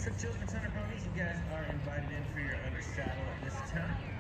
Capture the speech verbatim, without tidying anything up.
So Children's Hunter ponies, you guys are invited in for your under saddle at this time.